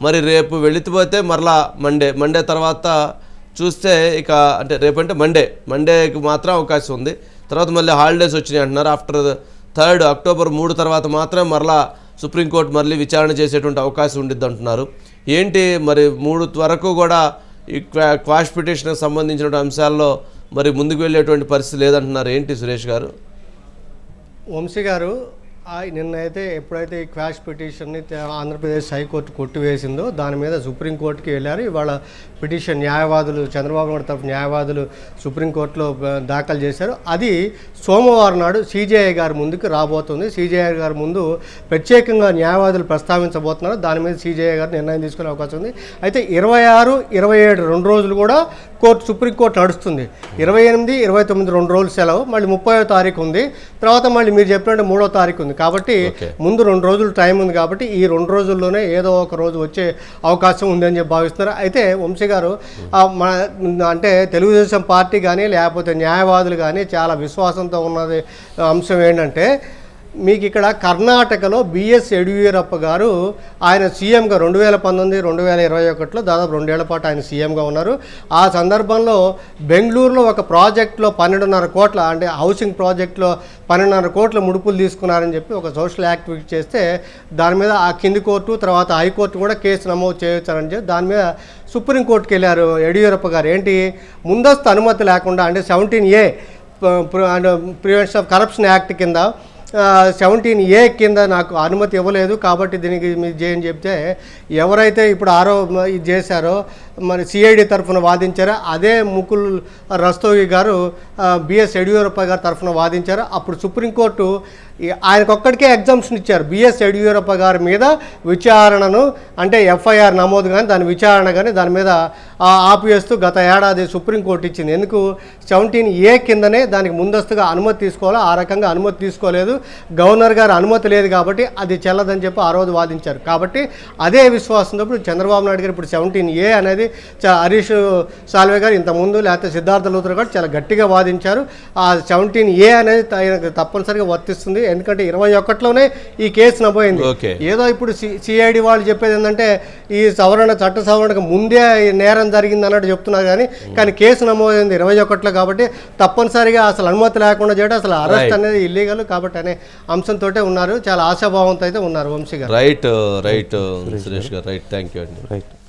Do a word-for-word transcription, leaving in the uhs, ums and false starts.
మరి రేపు వెళ్ళిపోతే మరలా మండే మండే తర్వాత చూస్తే ఇక అంటే రేపంటే మండే మండేకి మాత్రం అవకాశం ఉంది. తర్వాత మళ్ళీ హాలిడేస్ వచ్చినాయి అంటున్నారు. ఆఫ్టర్ థర్డ్ అక్టోబర్ మూడు తర్వాత మాత్రం మరలా సుప్రీంకోర్టు మళ్ళీ విచారణ చేసేటువంటి అవకాశం ఉండిద్ది అంటున్నారు. ఏంటి మరి మూడు వరకు కూడా ఈ క్వాష్ పిటిషన్కి సంబంధించిన అంశాల్లో మరి ముందుకు వెళ్ళేటువంటి పరిస్థితి లేదంటున్నారు. ఏంటి సురేష్ గారు? వంశీ గారు, నిన్నైతే ఎప్పుడైతే ఈ క్వాష్ పిటిషన్ని ఆంధ్రప్రదేశ్ హైకోర్టు కొట్టివేసిందో దాని మీద సుప్రీంకోర్టుకి వెళ్ళారు. ఇవాళ పిటిషన్ న్యాయవాదులు చంద్రబాబు నాయుడు తరఫు న్యాయవాదులు సుప్రీంకోర్టులో దాఖలు చేశారు. అది సోమవారం నాడు సీజేఐ గారి ముందుకు రాబోతుంది. సీజేఐ గారి ముందు ప్రత్యేకంగా న్యాయవాదులు ప్రస్తావించబోతున్నారు. దాని మీద సీజేఐ గారు నిర్ణయం తీసుకునే అవకాశం ఉంది. అయితే ఇరవై ఆరు ఇరవై ఏడు రెండు రోజులు కూడా కోర్టు సుప్రీంకోర్టు నడుస్తుంది. ఇరవై ఎనిమిది ఇరవై తొమ్మిది రెండు రోజులు సెలవు, మళ్ళీ ముప్పైవ తారీఖు ఉంది. తర్వాత మళ్ళీ మీరు చెప్పినట్టు మూడో తారీఖు ఉంది. కాబట్టి ముందు రెండు రోజులు టైం ఉంది. కాబట్టి ఈ రెండు రోజుల్లోనే ఏదో ఒక రోజు వచ్చే అవకాశం ఉందని చెప్పి భావిస్తున్నారు. అయితే వంశీ గారు, మన అంటే తెలుగుదేశం పార్టీ కానీ లేకపోతే న్యాయవాదులు కానీ చాలా విశ్వాసంతో ఉన్నది అంశం ఏంటంటే, మీకు ఇక్కడ కర్ణాటకలో బిఎస్ యడియూరప్ప గారు ఆయన సీఎంగా రెండు వేల పంతొమ్మిది రెండు వేల ఇరవై ఒకటిలో దాదాపు రెండేళ్ల పాటు ఆయన సీఎంగా ఉన్నారు. ఆ సందర్భంలో బెంగళూరులో ఒక ప్రాజెక్టులో పన్నెండున్నర కోట్ల అంటే హౌసింగ్ ప్రాజెక్టులో పన్నెండున్నర కోట్ల ముడుపులు తీసుకున్నారని చెప్పి ఒక సోషల్ యాక్టివిటీ చేస్తే దాని మీద ఆ కింది కోర్టు తర్వాత హైకోర్టు కూడా కేసు నమోదు చేయొచ్చారని చెప్పి దాని మీద సుప్రీంకోర్టుకి వెళ్ళారు యడియూరప్ప గారు. ఏంటి, ముందస్తు అనుమతి లేకుండా అంటే seventeen A prevention of corruption act కింద సెవెంటీన్ ఏ కింద నాకు అనుమతి ఇవ్వలేదు కాబట్టి దీనికి మీరు చేయని చెప్తే ఎవరైతే ఇప్పుడు ఆరో ఇది చేశారో మరి సిఐడి తరఫున వాదించారో అదే ముకుల్ రస్తోగి గారు బిఎస్ యడియూరప్ప గారి తరఫున వాదించారు. అప్పుడు సుప్రీంకోర్టు ఆయనకొక్కడికే ఎగ్జామ్షన్ ఇచ్చారు. బిఎస్ యడియూరప్ప గారి మీద విచారణను అంటే ఎఫ్ఐఆర్ నమోదు కానీ దాని విచారణ కానీ దాని మీద ఆపివేస్తూ గత ఏడాది సుప్రీంకోర్టు ఇచ్చింది. ఎందుకు, సెవెంటీన్ ఏ కిందనే దానికి ముందస్తుగా అనుమతి తీసుకోవాలి. ఆ రకంగా అనుమతి తీసుకోలేదు, గవర్నర్ గారు అనుమతి లేదు కాబట్టి అది చెల్లదని చెప్పి ఆ రోజు వాదించారు. కాబట్టి అదే విశ్వాసంతో ఇప్పుడు చంద్రబాబు నాయుడు గారు ఇప్పుడు సెవెంటీన్ ఏ అనేది హరీష్ సాల్వే గారు ఇంతకుముందు లేకపోతే సిద్ధార్థ లూత్రా గారు చాలా గట్టిగా వాదించారు. ఆ సెవెంటీన్ ఏ అనేది తప్పనిసరిగా వర్తిస్తుంది. ఎందుకంటే ఇరవై ఒకటిలోనే ఈ కేసు నమోదైంది. ఏదో ఇప్పుడు సిఐడి వాళ్ళు చెప్పేది ఏంటంటే ఈ సవరణ చట్ట సవరణకు ముందే నేరం జరిగింది అన్నట్టు చెప్తున్నారు. కానీ కానీ కేసు నమోదైంది ఇరవై ఒకటిలో కాబట్టి తప్పనిసరిగా అసలు అనుమతి లేకుండా చేయడం అసలు అరెస్ట్ అనేది ఇల్లీగల్ కాబట్టి అనే అంశంతో ఉన్నారు. చాలా ఆశాభావంతో అయితే ఉన్నారు వంశీ గారు. రైట్ రైట్ సురేష్ గారు రైట్ థ్యాంక్ యూ అండి. రైట్.